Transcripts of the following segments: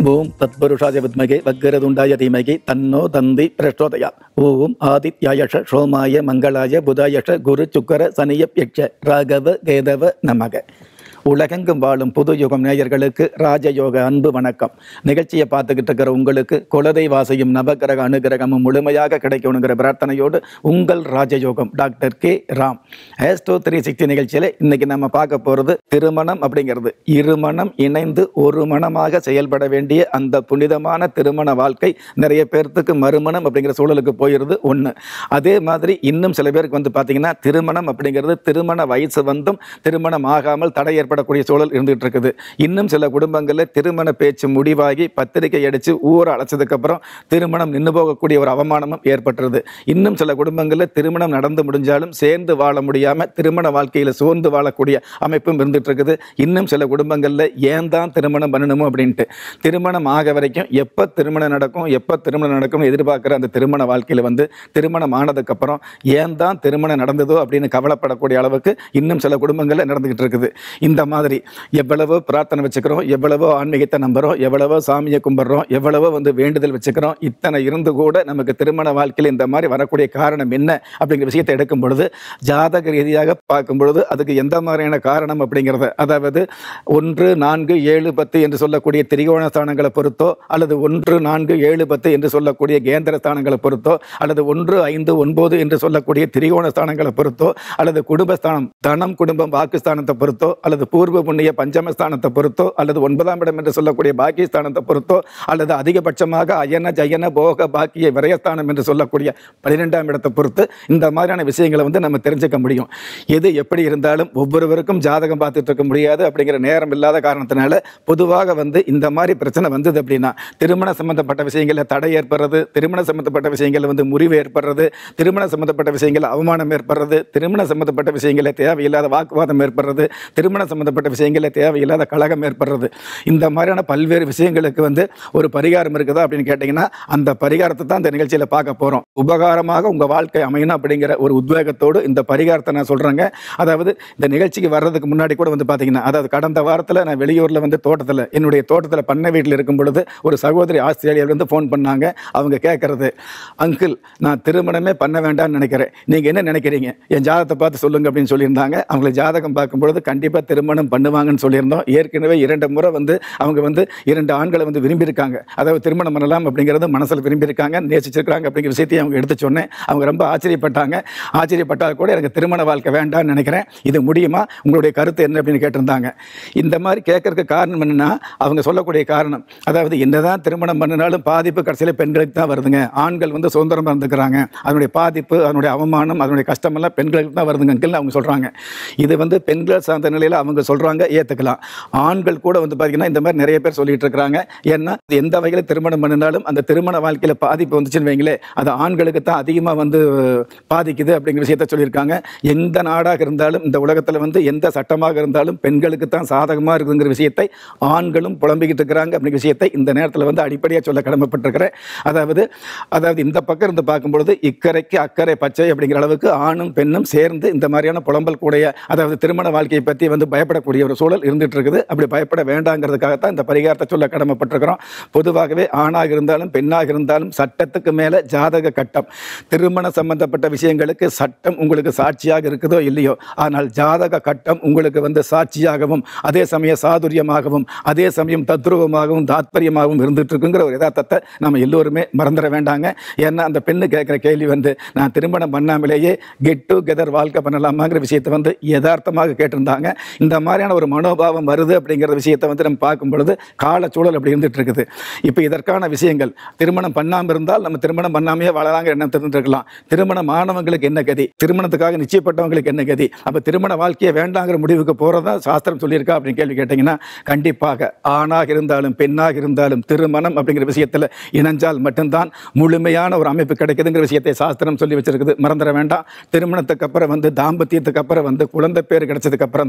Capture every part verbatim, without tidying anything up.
ஓம் தத்புருஷாய வித்மகே வக்கரதுண்டாய தீமகி தன்னோ தந்தி பிரச்சோதயாத். ஓம் ஆதித்யாயஷ சோமாய மங்களாய புதாயஷ குரு சுக்கர சனியப்யட்ச ராகவ கேதவ நமக. உலகெங்கும் வாழும் புதுயுகம் நேயர்களுக்கு ராஜயோக அன்பு வணக்கம். நிகழ்ச்சியை பார்த்துக்கிட்டு இருக்கிற உங்களுக்கு குலதெய்வாசையும் நவகிரக அனுகிரகமும் முழுமையாக கிடைக்கணுங்கிற பிரார்த்தனையோடு உங்கள் ராஜயோகம் doctor K Ram. Astro three sixty நிகழ்ச்சியில் இன்னைக்கு நம்ம பார்க்க போகிறது திருமணம் அப்படிங்கிறது. இருமணம் இணைந்து ஒரு மனமாக செயல்பட வேண்டிய அந்த புனிதமான திருமண வாழ்க்கை நிறைய பேர்த்துக்கு மறுமணம் அப்படிங்கிற சூழலுக்கு போயிடுது ஒன்று. அதே மாதிரி இன்னும் சில பேருக்கு வந்து பார்த்தீங்கன்னா திருமணம் அப்படிங்கிறது திருமண வயசு வந்தும் திருமணம் ஆகாமல் தடை ஏற்படக்கூடிய சூழல் இருந்துகிட்டு இருக்குது. இன்னும் சில குடும்பங்களில் திருமண பேச்சு முடிவாகி பத்திரிகை அடித்து ஊரை அழைச்சதுக்கு அப்புறம் திருமணம் நின்று போகக்கூடிய ஒரு அவமானமும் ஏற்பட்டுருது. இன்னும் சில குடும்பங்களில் திருமணம் நடந்து முடிஞ்சாலும் சேர்ந்து வாழ முடியாமல் திருமண வாழ்க்கையில் சோர்ந்து வாழக்கூடிய அமைப்பும் இருந்துட்டு இருக்குது. இன்னும் சில குடும்பங்களில் ஏன் தான் திருமணம் பண்ணணுமோ அப்படின்ட்டு திருமணம் ஆக வரைக்கும் எப்போ திருமணம் நடக்கும் எப்போ திருமணம் நடக்கும்னு எதிர்பார்க்குற அந்த திருமண வாழ்க்கையில் வந்து திருமணம் ஆனதுக்கப்புறம் ஏன் தான் திருமணம் நடந்ததோ அப்படின்னு கவலைப்படக்கூடிய அளவுக்கு இன்னும் சில குடும்பங்களில் நடந்துகிட்டு இருக்குது. இந்த மாதிரி எவ்வளவோ பிரார்த்தனை வச்சுக்கிறோம், எவ்வளவோ ஆன்மீகத்தை நம்புறோம், எவ்வளவோ சாமியை கும்பிட்றோம், எவ்வளவோ வந்து வேண்டுதல் வச்சுக்கிறோம். இத்தனை இருந்து கூட நமக்கு திருமண வாழ்க்கையில் இந்த மாதிரி வரக்கூடிய காரணம் என்ன அப்படிங்கிற விஷயத்தை எடுக்கும் பொழுது ஜாதக ரீதியாக பார்க்கும் பொழுது அதுக்கு எந்த மாதிரியான காரணம் அப்படிங்கிறத, அதாவது ஒன்று நான்கு ஏழு பத்து என்று சொல்லக்கூடிய திரிகோண ஸ்தானங்களை பொறுத்தோ அல்லது ஒன்று நான்கு ஏழு பத்து என்று சொல்லக்கூடிய கேந்திர ஸ்தானங்களை பொறுத்தோ அல்லது ஒன்று ஐந்து ஒன்பது என்று சொல்லக்கூடிய திரிகோண ஸ்தானங்களை பொறுத்தோ அல்லது குடும்பஸ்தானம் தனம் குடும்பம் வாக்குஸ்தானத்தை பொறுத்தோ அல்லது பூர்வ புண்ணிய பஞ்சமஸ்தானத்தை பொறுத்தோ அல்லது ஒன்பதாம் இடம் என்று சொல்லக்கூடிய பாக்கியஸ்தானத்தை பொறுத்தோ அல்லது அதிகபட்சமாக அயன ஜயன போக பாக்கிய விரயஸ்தானம் என்று சொல்லக்கூடிய பன்னிரெண்டாம் இடத்தை பொறுத்து இந்த மாதிரியான விஷயங்களை வந்து நம்ம தெரிஞ்சுக்க முடியும். எது எப்படி இருந்தாலும் ஒவ்வொருவருக்கும் ஜாதகம் பார்த்துட்டு இருக்க முடியாது அப்படிங்கிற நேரம் இல்லாத காரணத்தினால பொதுவாக வந்து இந்த மாதிரி பிரச்சனை வந்தது அப்படின்னா திருமண சம்பந்தப்பட்ட விஷயங்களில் தடை ஏற்படுறது, திருமண சம்பந்தப்பட்ட விஷயங்களில் வந்து முறிவு ஏற்படுறது, திருமண சம்பந்தப்பட்ட விஷயங்கள் அவமானம் ஏற்படுறது, திருமண சம்பந்தப்பட்ட விஷயங்களில் தேவையில்லாத வாக்குவாதம் ஏற்படுறது, திருமண சம்பந்தப்பட்ட விஷயங்களில் தேவையில்லாத கலகம் ஏற்படுறது, இந்த மாதிரியான பல்வேறு விஷயங்களுக்கு வந்து ஒரு பரிகாரம் இருக்குதா அப்படின்னு கேட்டிங்கன்னா அந்த பரிகாரத்தை தான் இந்த நிகழ்ச்சியில் பார்க்க போகிறோம். உபகாரமாக உங்கள் வாழ்க்கை அமையணும் அப்படிங்கிற ஒரு உத்வேகத்தோடு இந்த பரிகாரத்தை நான் சொல்கிறேங்க. அதாவது இந்த நிகழ்ச்சிக்கு வர்றதுக்கு முன்னாடி கூட வந்து பார்த்தீங்கன்னா, அதாவது கடந்த வாரத்தில் நான் வெளியூரில் வந்து தோட்டத்தில் என்னுடைய தோட்டத்தில் பண்ணை வீட்டில் இருக்கும் பொழுது ஒரு சகோதரி ஆஸ்திரேலியாவிலேருந்து ஃபோன் பண்ணாங்க. அவங்க கேட்குறது, அங்கிள் நான் திருமணமே பண்ண வேண்டாம்னு நினைக்கிறேன், நீங்கள் என்ன நினைக்கிறீங்க, என் ஜாதகத்தை பார்த்து சொல்லுங்கள் அப்படின்னு சொல்லியிருந்தாங்க. அவங்களை ஜாதகம் பார்க்கும்பொழுது கண்டிப்பாக திருமணம் பண்ணுவாங்கன்னு சொல்லியிருந்தோம். ஏற்கனவே இரண்டு முறை வந்து அவங்க வந்து இரண்டு ஆண்களை வந்து விரும்பியிருக்காங்க. அதாவது திருமணம் பண்ணலாம் அப்படிங்கிறது மனசில் விரும்பியிருக்காங்க, நேசிச்சிருக்காங்க அப்படிங்கிற விஷயத்தையும் அவங்க எடுத்து சொன்னேன். அவங்க ரொம்ப ஆச்சரியப்பட்டாங்க. ஆச்சரியப்பட்டால் கூட எனக்கு திருமண வாழ்க்கை வேண்டாம்னு நினைக்கிறேன், இது முடியுமா, உங்களுடைய கருத்து என்ன அப்படின்னு கேட்டிருந்தாங்க. இந்த மாதிரி கேட்கறதுக்கு காரணம் என்னன்னா, அவங்க சொல்லக்கூடிய காரணம், அதாவது என்னதான் திருமணம் பண்ணினாலும் பாதிப்பு கடைசியில் பெண்களுக்கு தான் வருதுங்க. ஆண்கள் வந்து சுதந்திரமாக இருந்துக்கிறாங்க, அதனுடைய பாதிப்பு அதனுடைய அவமானம் அதனுடைய கஷ்டமெல்லாம் பெண்களுக்கு தான் வருதுங்க அவங்க சொல்கிறாங்க. இது வந்து பெண்கள் சார்ந்த நிலையில் அவங்க சொல்கிறாங்க, ஏற்றுக்கலாம். ஆண்கள் கூட வந்து பார்த்தீங்கன்னா இந்த மாதிரி நிறைய பேர் சொல்லிட்டு இருக்கிறாங்க. ஏன்னா எந்த வகையில் திருமணம் பண்ணினாலும் அந்த திருமண வாழ்க்கையில் பாதிப்பு வந்துச்சுன்னு வைங்களே, அது ஆண்களுக்கு தான் அதிகமாக வந்து பாதிக்குது அப்படிங்கிற விஷயத்த சொல்லியிருக்காங்க. எந்த நாடாக இருந்தாலும் இந்த உலகத்தில் வந்து எந்த சட்டமாக இருந்தாலும் பெண்களுக்கு தான் சாதகமாக இருக்குங்கிற விஷயத்தை ஆண்களும் புலம்பிக்கிட்டு இருக்கிறாங்க அப்படிங்கிற விஷயத்தை இந்த நேரத்தில் வந்து அடிப்படையாக சொல்ல கடமைப்பட்டிருக்கிறேன். அதாவது அதாவது இந்த பக்கம் இருந்து பார்க்கும்பொழுது இக்கரைக்கு அக்கறை பச்சை அப்படிங்கிற அளவுக்கு ஆணும் பெண்ணும் சேர்ந்து இந்த மாதிரியான புலம்பல் கூடிய, அதாவது திருமண வாழ்க்கையை பற்றி வந்து பயப்படக்கூடிய ஒரு சூழல் இருந்துட்டு இருக்குது. அப்படி பயப்பட வேண்டாங்கிறதுக்காகத்தான் இந்த பரிகாரத்தை சொல்ல கடமைப்பட்டிருக்கிறோம். பொதுவாகவே ஆணாக இருந்தாலும் பெண்ணாக இருந்தாலும் சட்டத்துக்கு மேலே ஜாதக கட்டம். திருமண சம்பந்தப்பட்ட விஷயங்களுக்கு சட்டம் உங்களுக்கு சாட்சியாக இருக்குதோ இல்லையோ, ஆனால் ஜாதக கட்டம் உங்களுக்கு வந்து சாட்சியாகவும் அதே சமயம் சாதுரியமாகவும் அதே சமயம் தத்ரூபமாகவும் தாத்பரியமாகவும் இருந்துட்டு இருக்குங்கிற ஒரு யதார்த்தத்தை நம்ம எல்லோருமே மறந்துட வேண்டாங்க. ஏன்னா அந்த பெண்ணு கேட்குற கேள்வி வந்து, நான் திருமணம் பண்ணாமலேயே கெட் டு கெதர் வாழ்க்கை பண்ணலாமாங்கிற விஷயத்தை வந்து யதார்த்தமாக கேட்டிருந்தாங்க. இந்த மாதிரியான ஒரு மனோபாவம் வருது அப்படிங்கிற விஷயத்தை வந்து நம்ம பார்க்கும் பொழுது காலச்சூழல் அப்படி இருந்துட்டு இருக்குது. இப்போ இதற்கான விஷயங்கள், திருமணம் பண்ணாமல் இருந்தால் நம்ம திருமணம் பண்ணாமையே வாழலாங்கிற எண்ணம் தெரிஞ்சுக்கலாம். திருமணம் ஆனவங்களுக்கு என்ன கதி, திருமணத்துக்காக நிச்சயப்பட்டவங்களுக்கு என்ன கதி, அப்போ திருமண வாழ்க்கையை வேண்டாங்கிற முடிவுக்கு போகிறதா சாஸ்திரம் சொல்லியிருக்கா அப்படின்னு கேள்வி கேட்டிங்கன்னா, கண்டிப்பாக ஆணாக இருந்தாலும் பெண்ணாக இருந்தாலும் திருமணம் அப்படிங்கிற விஷயத்தில் இணைஞ்சால் மட்டும்தான் முழுமையான ஒரு அமைப்பு கிடைக்குதுங்கிற விஷயத்தை சாஸ்திரம் சொல்லி வச்சிருக்குது. மறந்துட வேண்டாம். திருமணத்துக்கு அப்புறம் வந்து தாம்பத்தியத்துக்கு அப்புறம் வந்து குழந்தை பேர் கிடைச்சதுக்கு அப்புறம் தான்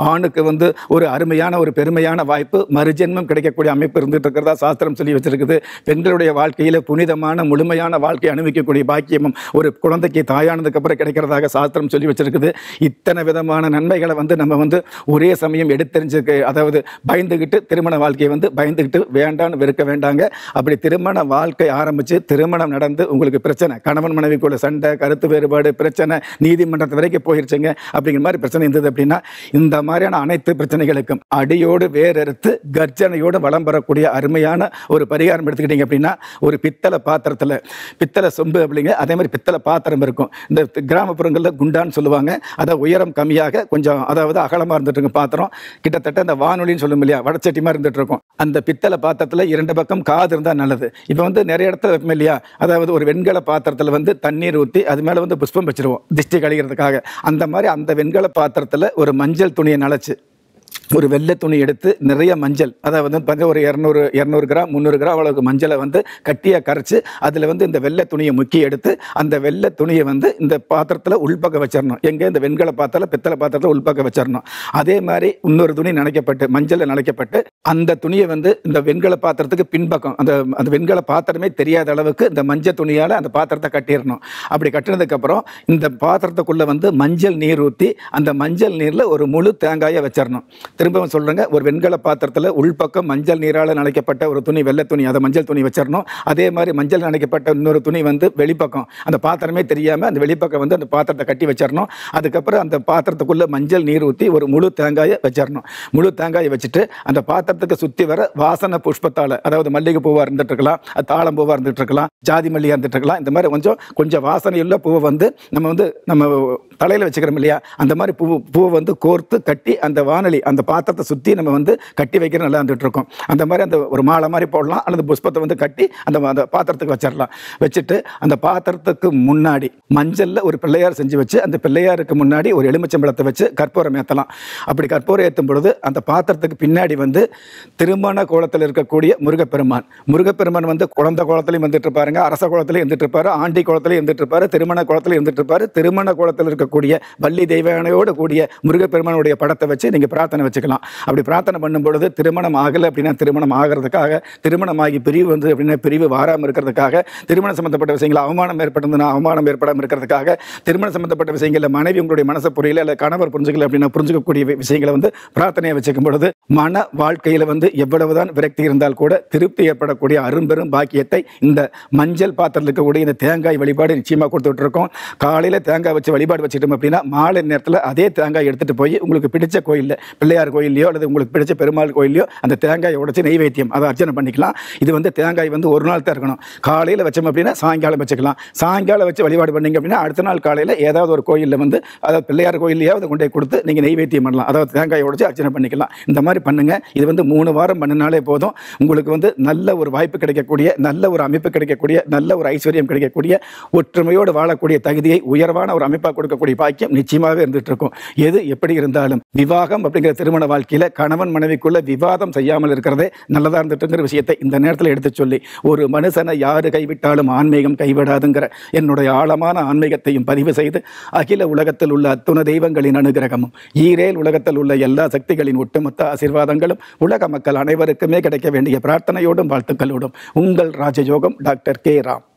ஆணுக்கு வந்து ஒரு அருமையான ஒரு பெருமையான வாய்ப்பு, மறுஜென்மம் கிடைக்கக்கூடிய அமைப்பு இருந்துட்டு இருக்கிறதா சாஸ்திரம் சொல்லி வச்சிருக்குது. பெண்களுடைய வாழ்க்கையில் புனிதமான முழுமையான வாழ்க்கை அனுபவிக்கக்கூடிய பாக்கியமும் ஒரு குழந்தைக்கு தாயானதுக்கு அப்புறம் கிடைக்கிறதாக சாஸ்திரம் சொல்லி வச்சிருக்குது. இத்தனை விதமான நன்மைகளை வந்து நம்ம வந்து ஒரே சமயம் எடுத்தறிஞ்சுக்க, அதாவது பயந்துகிட்டு திருமண வாழ்க்கையை வந்து பயந்துகிட்டு வேண்டான்னு வெறுக்க வேண்டாங்க. அப்படி திருமண வாழ்க்கை ஆரம்பித்து திருமணம் நடந்து உங்களுக்கு பிரச்சனை, கணவன் மனைவிக்குள்ள சண்டை, கருத்து வேறுபாடு, பிரச்சனை, நீதிமன்றத்து வரைக்கும் போயிருச்சுங்க அப்படிங்கிற மாதிரி பிரச்சனை இருந்தது அப்படின்னா, இந்த மாதிரியான அனைத்து பிரச்சனைகளுக்கும் அடியோடு வேறறுத்து கர்ஜனையோடு வளம் பெறக்கூடிய அருமையான ஒரு பரிகாரம் எடுத்துக்கிட்டீங்க அப்படின்னா, ஒரு பித்தளை பாத்திரத்தில், பித்தளை சொம்பு அப்படிங்க, அதே மாதிரி பித்தளை பாத்திரம் இருக்கும். இந்த கிராமப்புறங்களில் குண்டான்னு சொல்லுவாங்க. அதை உயரம் கம்மியாக கொஞ்சம், அதாவது அகலமாக இருந்துட்டு இருக்கும் பாத்திரம், கிட்டத்தட்ட அந்த வானொலின்னு சொல்லும் இல்லையா, வடச்சட்டி மாதிரி இருந்துட்டு இருக்கும். அந்த பித்தளை பாத்திரத்தில் இரண்டு பக்கம் காது இருந்தால் நல்லது. இப்போ வந்து நிறைய இடத்துல வைப்போம் இல்லையா, அதாவது ஒரு வெண்கல பாத்திரத்தில் வந்து தண்ணீர் ஊற்றி அது மேலே வந்து புஷ்பம் வச்சிருவோம் திஷ்டி கழிகிறதுக்காக. அந்த மாதிரி அந்த வெண்கல பாத்திரத்தில் ஒரு மஞ்சள் துணியை நனைச்சு, ஒரு வெள்ளை துணி எடுத்து நிறைய மஞ்சள், அதாவது வந்து ஒரு இரநூறு இரநூறு கிராம் முந்நூறு கிராம் அளவுக்கு மஞ்சளை வந்து கட்டியாக கரைச்சி அதில் வந்து இந்த வெள்ளை துணியை முக்கி எடுத்து அந்த வெள்ளை துணியை வந்து இந்த பாத்திரத்தில் உள்பக்கம் வச்சிடணும். எங்கே இந்த வெண்கல பாத்திரம் பித்தளை பாத்திரத்தில் உள்பக்கம் வச்சிடணும். அதே மாதிரி இன்னொரு துணி நனைக்கப்பட்டு, மஞ்சளில் நனைக்கப்பட்டு அந்த துணியை வந்து இந்த வெண்கல பாத்திரத்துக்கு பின்பக்கம், அந்த அந்த வெண்கல பாத்திரமே தெரியாத அளவுக்கு இந்த மஞ்சள் துணியால் அந்த பாத்திரத்தை கட்டிடணும். அப்படி கட்டினதுக்கப்புறம் இந்த பாத்திரத்துக்குள்ளே வந்து மஞ்சள் நீர் ஊற்றி அந்த மஞ்சள் நீரில் ஒரு முழு தேங்காயை வச்சிடணும். திரும்பவும் சொல்கிறேங்க, ஒரு வெண்கல பாத்திரத்தில் உள்பக்கம் மஞ்சள் நீரால் நனைக்கப்பட்ட ஒரு துணி, வெள்ளை துணி, அதை மஞ்சள் துணி வச்சிடணும். அதே மாதிரி மஞ்சள் நனைக்கப்பட்ட இன்னொரு துணி வந்து வெளிப்பக்கம், அந்த பாத்திரமே தெரியாமல் அந்த வெளிப்பக்கம் வந்து அந்த பாத்திரத்தை கட்டி வச்சிடணும். அதுக்கப்புறம் அந்த பாத்திரத்துக்குள்ளே மஞ்சள் நீர் ஊற்றி ஒரு முழு தேங்காயை வச்சிடணும். முழு தேங்காயை வச்சுட்டு அந்த பாத்திரத்துக்கு சுற்றி வர வாசனை புஷ்பத்தால், அதாவது மல்லிகை பூவாக இருந்துட்டு இருக்கலாம், தாளம் பூவாக இருந்துட்டு இருக்கலாம், ஜாதி மல்லியாக இருந்துட்டு இருக்கலாம், இந்த மாதிரி கொஞ்சம் கொஞ்சம் வாசனையுள்ள பூவை வந்து நம்ம வந்து நம்ம தலையில் வச்சுக்கிறோம் இல்லையா, அந்த மாதிரி பூ பூவை வந்து கோர்த்து கட்டி அந்த வானொலி அந்த பாத்திரத்தை சுற்றி நம்ம வந்து கட்டி வைக்கிற நல்லா இருந்துட்டு இருக்கோம். அந்த மாதிரி அந்த ஒரு மாலை மாதிரி போடலாம், அல்லது புஷ்பத்தை வந்து கட்டி அந்த அந்த பாத்திரத்துக்கு வச்சிடலாம். வச்சுட்டு அந்த பாத்திரத்துக்கு முன்னாடி மஞ்சளில் ஒரு பிள்ளையார் செஞ்சு வச்சு அந்த பிள்ளையாருக்கு முன்னாடி ஒரு எலுமிச்சம்பழத்தை வச்சு கற்பூரம் ஏற்றலாம். அப்படி கற்பூரம் ஏற்றும் பொழுது அந்த பாத்திரத்துக்கு பின்னாடி வந்து திருமண கோலத்தில் இருக்கக்கூடிய முருகப்பெருமான், முருகப்பெருமான் வந்து குழந்தை கோலத்திலையும் வந்துட்டு இருப்பாருங்க, அரச கோலத்திலையும் இருந்துட்டு இருப்பாரு, ஆண்டி கோலத்திலையும் இருந்துட்டு இருப்பாரு, திருமண கோலத்திலையும் இருந்துட்டு இருப்பாரு. திருமண கோலத்தில் இருக்கக்கூடிய வள்ளி தெய்வானையோடு கூடிய முருகப்பெருமானுடைய படத்தை வச்சு நீங்க பிரார்த்தனை வச்சுக்கலாம். அப்படி பிரார்த்தனை பண்ணும் பொழுது திருமணம் ஆகலை அப்படின்னா திருமணம் ஆகிறதுக்காக, திருமணமாகி பிரிவு வந்து அப்படின்னா பிரிவு வாராமல் இருக்கிறதுக்காக, திருமணம் சம்பந்தப்பட்ட விஷயங்கள் அவமானம் ஏற்பட்டிருந்ததுன்னா அவமானம் ஏற்படாமல் இருக்கிறதுக்காக, திருமணம் சம்பந்தப்பட்ட விஷயங்களில் மனைவி உங்களுடைய மனசை புரியல அல்ல கணவர் புரிஞ்சுக்கல அப்படின்னா புரிஞ்சுக்கக்கூடிய விஷயங்களை வந்து பிரார்த்தனையை வச்சுக்கும் பொழுது மன வாழ்க்கையில் வந்து எவ்வளவுதான் விரக்தி இருந்தால் கூட திருப்தி ஏற்படக்கூடிய அரும்பெரும் பாக்கியத்தை இந்த மஞ்சள் பாத்திரத்தில் இருக்கக்கூடிய இந்த தேங்காய் வழிபாடு நிச்சயமாக கொடுத்துட்டு இருக்கோம். காலையில் தேங்காய் வச்சு வழிபாடு வச்சுட்டோம் அப்படின்னா மாலை நேரத்தில் அதே தேங்காய் எடுத்துட்டு போய் உங்களுக்கு பிடிச்ச கோயிலில், பிள்ளையார் கோயிலையோ அல்லது உங்களுக்கு பிடிச்ச பெருமாள் கோயிலையோ அந்த தேங்காயை உடைச்சு நெய்வேத்தியம் அதை அர்ச்சனை பண்ணிக்கலாம். இது வந்து தேங்காய் வந்து ஒரு நாள் தான் இருக்கணும். காலையில் வச்சோம் அப்படின்னா சாயங்காலம் வச்சுக்கலாம். சாயங்காலம் வச்சு வழிபாடு பண்ணீங்க அப்படின்னா அடுத்த நாள் காலையில் ஏதாவது ஒரு கோயிலில் வந்து, அதாவது பிள்ளையார் கோயிலையாவது கொண்டு போய் கொடுத்து நீங்கள் நெய்வேத்தியம் பண்ணலாம், அதாவது தேங்காயை உடைச்சு அர்ச்சனை பண்ணிக்கலாம். இந்த மாதிரி பண்ணுங்க. இது வந்து மூணு வாரம் பண்ணினாலே போதும். உங்களுக்கு வந்து நல்ல ஒரு வாய்ப்பு கிடைக்கக்கூடிய, நல்ல ஒரு அமைப்பு கிடைக்கக்கூடிய, நல்ல ஒரு ஐஸ்வர்யம் கிடைக்கக்கூடிய, ஒற்றுமையோடு வாழக்கூடிய தகுதியை உயர்வான ஒரு அமைப்பாக கொடுக்கக்கூடிய பாக்கியம் நிச்சயமாகவே இருந்துட்டு இருக்கும். எது எப்படி இருந்தாலும் விவாகம் அப்படிங்கிற திருமண வாழ்க்கையில் கணவன் மனைவிக்குள்ள விவாதம் செய்யாமல் இருக்கிறதே நல்லதாக இருந்துட்டுங்கிற விஷயத்தை இந்த நேரத்தில் எடுத்து சொல்லி, ஒரு மனுஷனை யாரு கைவிட்டாலும் ஆன்மீகம் கைவிடாதுங்கிற என்னுடைய ஆழமான ஆன்மீகத்தையும் பதிவு செய்து, அகில உலகத்தில் உள்ள அத்துண தெய்வங்களின் அனுகிரகமும் ஈரேல் உலகத்தில் உள்ள எல்லா சக்திகளின் ஒட்டுமொத்த ஆசீர்வாதங்களும் உலக மக்கள் அனைவருக்குமே கிடைக்க வேண்டிய பிரார்த்தனையோடும் வாழ்த்துக்களோடும் உங்கள் ராஜயோகம் டாக்டர் கே ராம்.